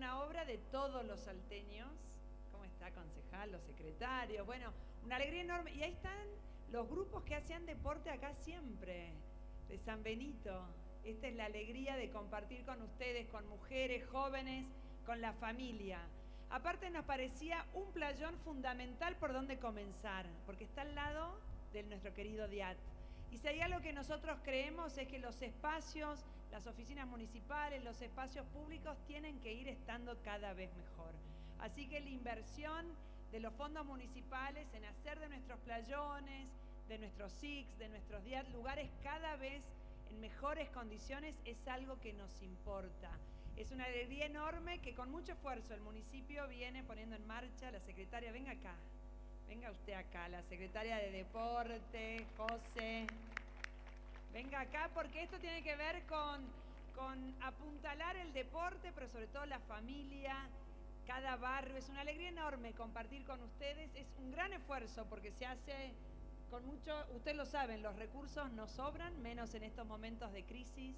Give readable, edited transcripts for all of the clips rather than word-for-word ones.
una obra de todos los salteños. ¿Cómo está, concejal, los secretarios? Bueno, una alegría enorme. Y ahí están los grupos que hacían deporte acá siempre, de San Benito. Esta es la alegría de compartir con ustedes, con mujeres, jóvenes, con la familia. Aparte nos parecía un playón fundamental por donde comenzar, porque está al lado de nuestro querido DIAT. Y si hay algo que nosotros creemos es que los espacios, las oficinas municipales, los espacios públicos tienen que ir estando cada vez mejor. Así que la inversión de los fondos municipales en hacer de nuestros playones, de nuestros SICs, de nuestros DIAT, lugares cada vez en mejores condiciones es algo que nos importa. Es una alegría enorme que con mucho esfuerzo el municipio viene poniendo en marcha. La secretaria, venga acá. Venga usted acá, la secretaria de Deporte, José. Venga acá porque esto tiene que ver con apuntalar el deporte, pero sobre todo la familia, cada barrio. Es una alegría enorme compartir con ustedes. Es un gran esfuerzo porque se hace con mucho, ustedes lo saben, los recursos no sobran, menos en estos momentos de crisis.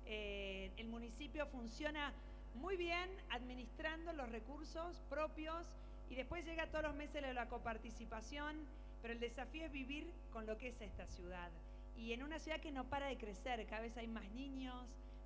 El municipio funciona muy bien administrando los recursos propios. Y después llega todos los meses la coparticipación, pero el desafío es vivir con lo que es esta ciudad. Y en una ciudad que no para de crecer, cada vez hay más niños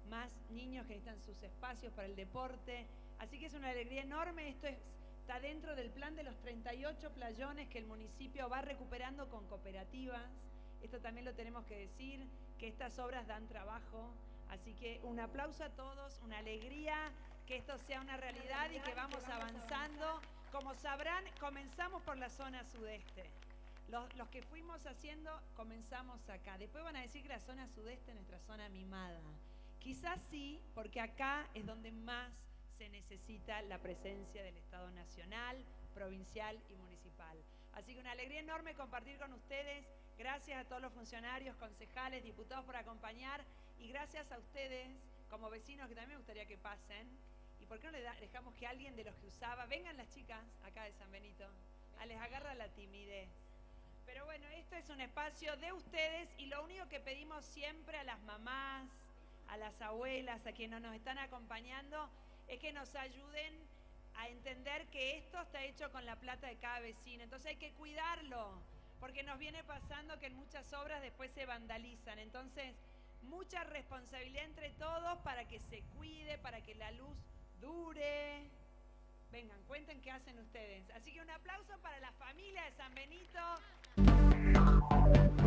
que necesitan sus espacios para el deporte. Así que es una alegría enorme. Esto está dentro del plan de los 38 playones que el municipio va recuperando con cooperativas. Esto también lo tenemos que decir, que estas obras dan trabajo. Así que un aplauso a todos, una alegría que esto sea una realidad y que vamos avanzando. Como sabrán, comenzamos por la zona sudeste. Los que fuimos haciendo, comenzamos acá. Después van a decir que la zona sudeste es nuestra zona mimada. Quizás sí, porque acá es donde más se necesita la presencia del Estado nacional, provincial y municipal. Así que una alegría enorme compartir con ustedes. Gracias a todos los funcionarios, concejales, diputados por acompañar. Y gracias a ustedes, como vecinos, que también me gustaría que pasen. ¿Y por qué no dejamos que alguien de los que usaba, vengan las chicas acá de San Benito, les agarra la timidez? Pero bueno, esto es un espacio de ustedes y lo único que pedimos siempre a las mamás, a las abuelas, a quienes nos están acompañando, es que nos ayuden a entender que esto está hecho con la plata de cada vecino. Entonces hay que cuidarlo, porque nos viene pasando que en muchas obras después se vandalizan. Entonces, mucha responsabilidad entre todos para que se cuide, para que la luz dure. Vengan, cuenten qué hacen ustedes. Así que un aplauso para la familia de San Benito.